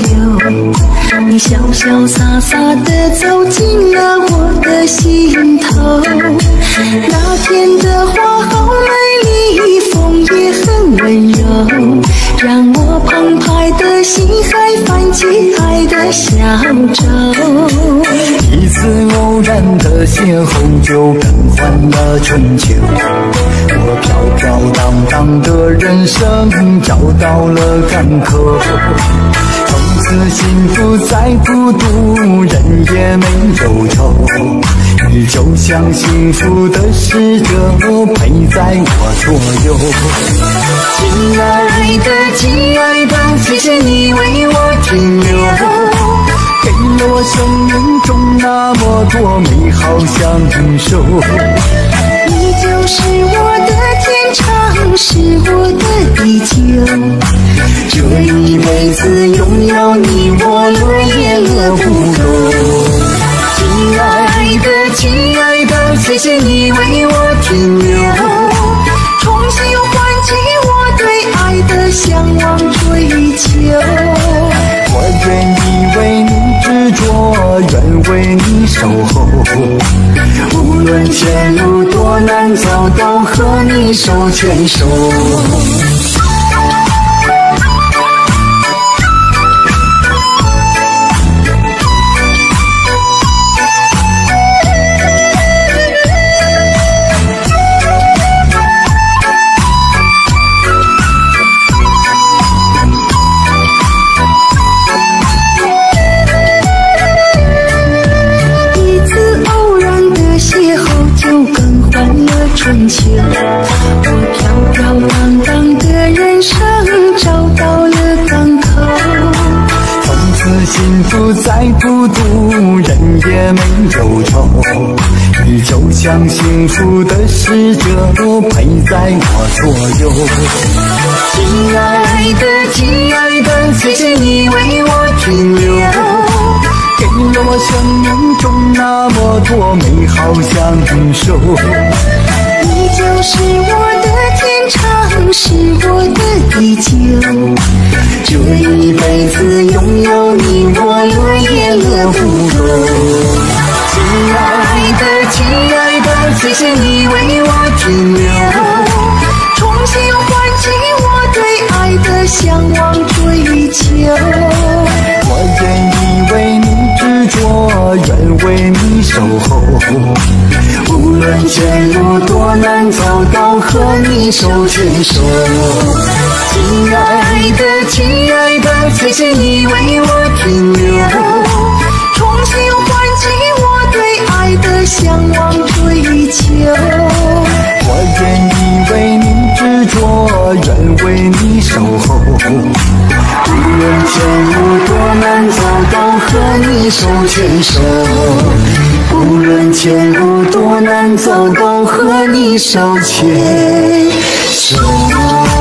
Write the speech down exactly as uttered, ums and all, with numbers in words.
由，你潇潇洒洒地走进了我的心头。那天的花好美丽，风也很温柔，让我澎湃的心还泛起爱的小舟。 一次偶然的邂逅，就更换了春秋。我飘飘荡荡的人生找到了港口，从此幸福再孤独，人也没有愁。你就像幸福的使者，陪在我左右。 亲爱的，亲爱的，谢谢你为我停留， 给了我生命中那么多美好享受。 你就是我的天长，是我的地久，这一辈子拥有你我乐也乐不够。亲爱的，亲爱的，谢谢你为我停留，重新又唤起我对爱的向往追求。 我愿意为你执着，愿为你守候，无论前路多难走，都和你手牵手。 春秋，我飘飘荡荡的人生找到了港口， 从此幸福再孤独，人也没有愁。你就像幸福的使者，陪在我左右。 亲爱的，亲爱的，谢谢你为我停留， 给了我生命中那么多美好享受。 你就是我的天长，是我的地久，这一辈子拥有你我乐也乐不够。亲爱的，亲爱的，谢谢你为我停留，重新又唤起我对爱的向往追求。 我愿意为你执着，愿为你守候，无论前路多难走，都和你手牵手。 亲爱的，亲爱的，谢谢你为我停留，重新又唤起我对爱的向往追求。 我愿意为你执着，愿为你守候，无论前路多难走，都和你手牵手。无论前路多难走，都和你手牵手。